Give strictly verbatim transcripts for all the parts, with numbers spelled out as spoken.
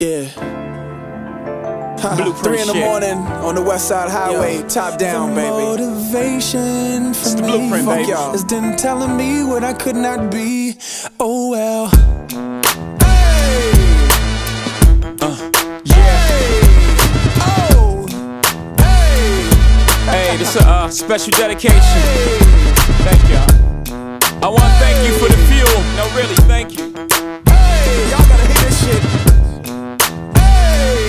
Yeah. Three in the shit. morning on the West Side Highway, Yo. top down, the baby. Motivation for It's the me blueprint, baby. is them telling me what I could not be. Oh well. Hey! Uh, yeah. Hey! Oh! Hey! Hey, this is a uh, special dedication. Hey! Thank y'all. I want to thank you for the fuel. No, really, thank you. Hey! Y'all gotta hear this shit. Hey!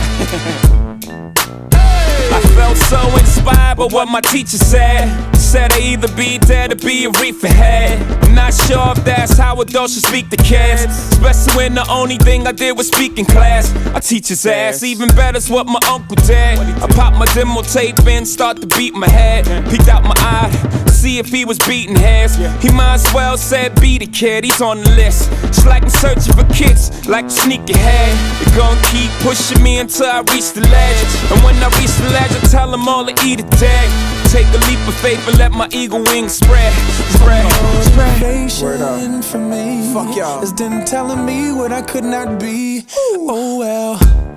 I felt so inspired by what my teacher said. Said I either be dead or be a reefer head. I'm not sure if that's how adults should speak to kids, especially when the only thing I did was speak in class. I teach his ass, even better's what my uncle did. I popped my demo tape in, start to beat my head. Peeked out my eye, see if he was beating heads. He might as well said be the kid, he's on the list. It's like I'm searching for kids, like a sneaker head. They're gonna keep pushing me until I reach the ledge. And when I reach the ledge, I tell them all to eat a dick. Take a leap of faith and let my eagle wings spread. Spread, spread. Motivation for me Fuck y'all. is them telling me what I could not be. Ooh. Oh well.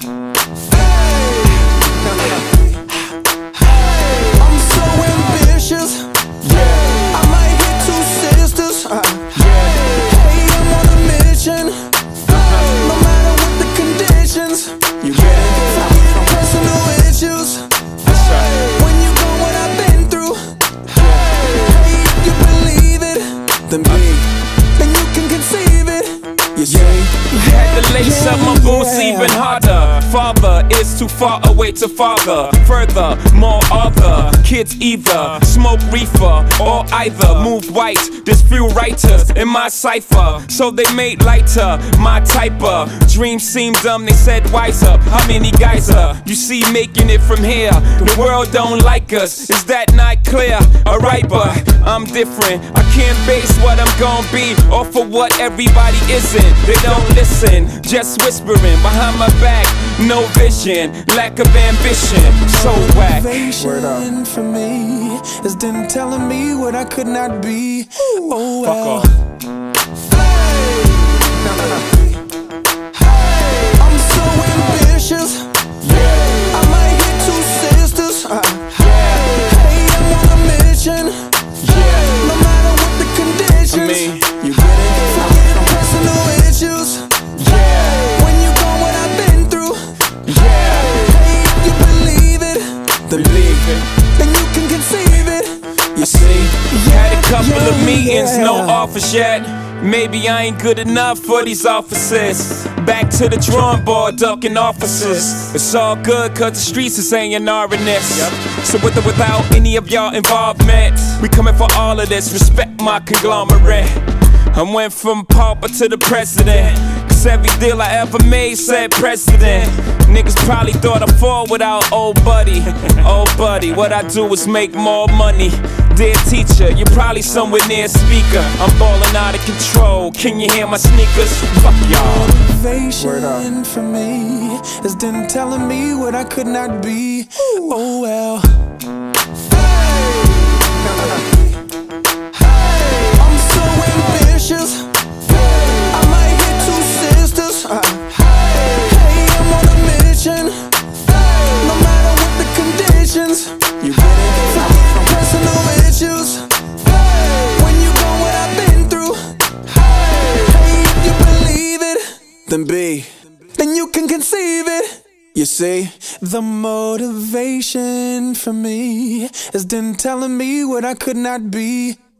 I'm so ambitious. I might hit two sisters. Hey, I'm on a mission. No matter what the conditions. You get it? Personal issues. That's right. When you know what I've been through. Hey, if you believe it, Then be. then you can conceive it. You see? Had to lace up my boots even harder. Father is too far away to father. Further, more other kids either smoke reefer or either move white. There's few writers in my cipher, so they made lighter my type of dreams seem dumb. They said wiser. How many guys are you see making it from here? The world don't like us. Is that not clear? Alright, but I'm different. I can't base what I'm gonna be off of what everybody isn't. They don't listen, just whispering behind my back. No vision, lack of ambition, so whack. Motivation for me is them telling me what I could not be. Oh Fuck well. off. I'm so ambitious. I might hit two sisters. Hey, I'm on a mission. No matter what the conditions. I mean, You get it? Personal issues. When you know what I've been through. Hey, if you believe it, Then be. then you can conceive it. You see? had a couple yeah, of meetings, no yeah. offers yet. Maybe I ain't good enough for these offices. Back to the drawing board, ducking officers. It's all good cause the streets is saying R in this. So with or without any of y'all involvement, we coming for all of this, respect my conglomerate. I went from pauper to the president, cause every deal I ever made said precedent. Niggas probably thought I'd fall without old buddy. Old buddy, what I do is make more money. Dear teacher, you're probably somewhere near a speaker. I'm balling out of control, can you hear my sneakers? Fuck y'all. Motivation for me is them telling me what I could not be. Oh well. I'm so ambitious. I might hit two sisters. Hey, I'm on a mission. No matter what the conditions. You get it? Personal issues. When you know what I've been through. Hey, if you believe it, Then be. then you can conceive it. You see? The motivation for me is them telling me what I could not be.